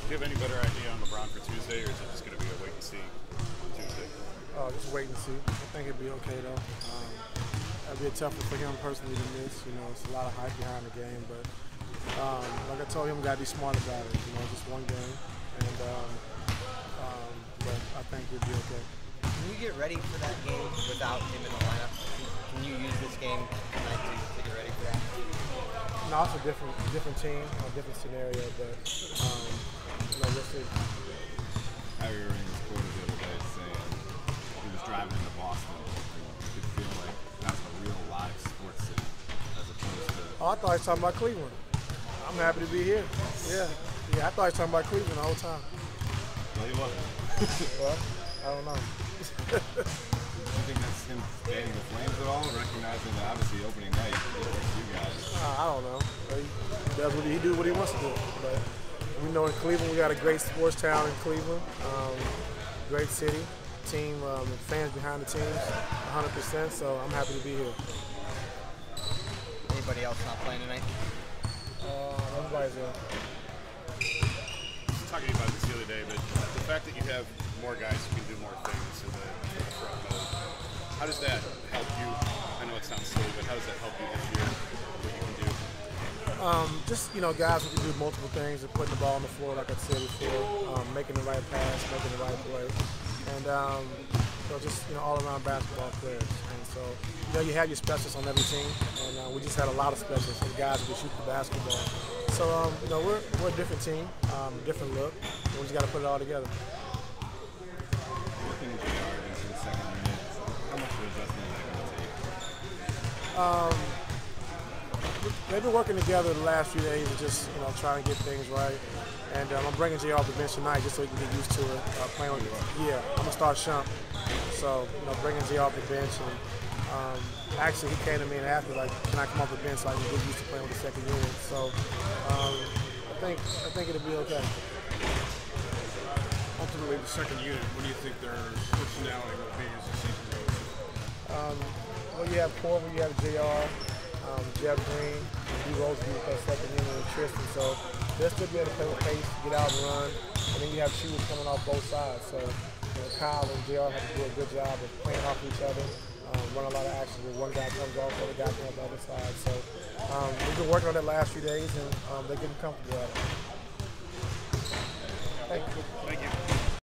Do you have any better idea on LeBron for Tuesday, or is it just going to be a wait and see on Tuesday? Just wait and see. I think it'll be okay though. That'd be a tough one for him personally to miss. You know, it's a lot of hype behind the game, but like I told him, we gotta be smart about it. You know, just one game, and but I think we'll be okay. Can you get ready for that game without him in the lineup? Can you use this game tonight to get ready for that? No, it's a different team, a different scenario, but you know, we'll see. Kyrie Irving was quoted the other day saying he was driving into Boston and you could feel like that's a real live sports city as opposed to... Oh, I thought he was talking about Cleveland. I'm happy to be here. Yeah, I thought he was talking about Cleveland the whole time. Well, he wasn't. Well, I don't know. Do you think that's him fanning the flames at all, recognizing that obviously opening night it was you guys? I don't know. He do what he wants to do. But we know in Cleveland we got a great sports town in Cleveland, great city, team, fans behind the teams, 100%. So I'm happy to be here. Anybody else not playing tonight? Everybody's there. Talking about this the other day, but the fact that you have more guys who can do more things in the front mode, how does that help you? I know it sounds silly, but how does that help you this year? What you can do? Just, you know, guys who can do multiple things and putting the ball on the floor, like I said before, making the right pass, making the right play, and so just, you know, all-around basketball players. And so, you know, you have your specialists on every team, and we just had a lot of specialists and guys who can shoot the basketball. So, you know, we're a different team, different look. We just got to put it all together. Looking at JR against the second unit, how much of an adjustment is that going to take? They've been working together the last few days and just, you know, trying to get things right. And I'm bringing JR off the bench tonight just so he can get used to it. Playing with, yeah, I'm gonna start Shump. So, you know, bringing JR off the bench, and actually he came to me and asked me, like, can I come off the bench so I can get used to playing with the second unit? So I think it'll be okay. Ultimately, the second unit, what do you think their personality will be as the season goes? Well, you have Corver, you have JR, Jeff Green, D. Rose will be with that second unit, and Tristan. So they'll still be able to play with pace, get out and run. And then you have shooters coming off both sides. So, you know, Kyle and JR have to do a good job of playing off each other, run a lot of action where one guy comes off, the other guy comes off the other side. So we've been working on that last few days, and they're getting comfortable at it. Thank you. Thank you.